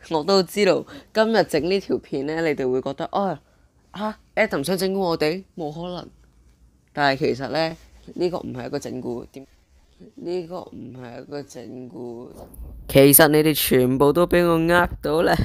我都知道今日整呢條片呢，你哋會覺得Adam 想整蠱我哋，冇可能。但係其實呢，呢個唔係一個整蠱，呢個唔係一個整蠱。其實你哋全部都俾我呃到啦。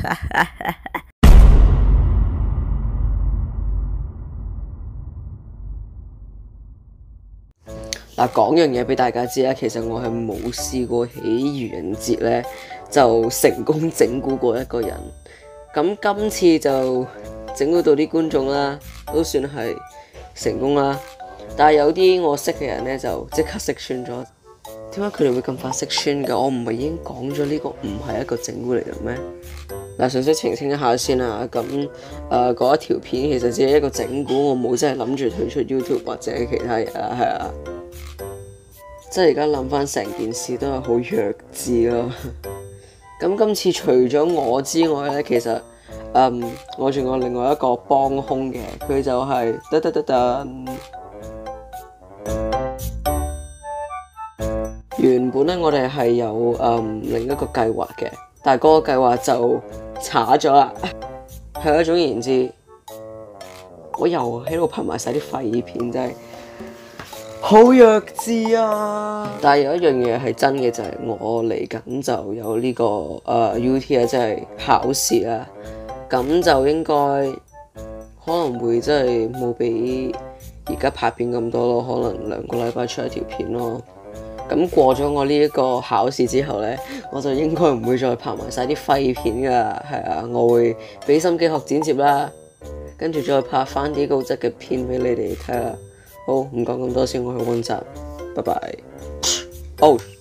嗱，講樣嘢俾大家知啦，其實我係冇試過喺愚人節呢就成功整蠱過一個人。咁今次就整蠱到啲觀眾啦，都算係成功啦。但係有啲我識嘅人呢，就即刻識穿咗。點解佢哋會咁快識穿㗎？我唔係已經講咗呢個唔係一個整蠱嚟嘅咩？嗱，純粹澄清一下先啦。咁嗰一條片其實只係一個整蠱，我冇真係諗住退出 YouTube 或者其他嘢啦，係啊。即係而家諗翻成件事都係好弱智咯。咁今次除咗我之外呢，其實我仲有另外一個幫兇嘅，佢就係原本呢，我哋係有另一個計劃嘅，但係嗰個計劃就查咗啦。係啊，總言之，我又喺度拍埋晒啲廢片，真係好弱智啊！但係有一樣嘢係真嘅，就係我嚟緊就有呢個UT 啊，即係考試啦。咁就應該可能會真係冇比而家拍片咁多咯，可能2個禮拜出一條片咯。咁過咗我呢一個考試之後呢，我就應該唔會再拍埋晒啲廢片噶，係啊，我會俾心機學剪接啦，跟住再拍翻啲高質嘅片俾你哋睇啦。好，唔講咁多先，我去溫習，拜拜。